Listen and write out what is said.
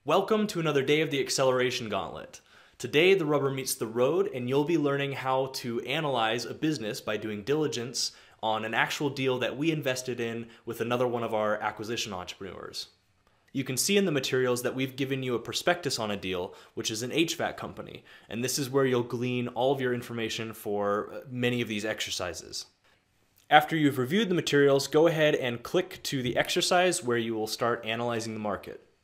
Welcome to another day of the Acceleration Gauntlet. Today the rubber meets the road and you'll be learning how to analyze a business by doing diligence on an actual deal that we invested in with another one of our acquisition entrepreneurs. You can see in the materials that we've given you a prospectus on a deal, which is an HVAC company, and this is where you'll glean all of your information for many of these exercises. After you've reviewed the materials, go ahead and click to the exercise where you will start analyzing the market.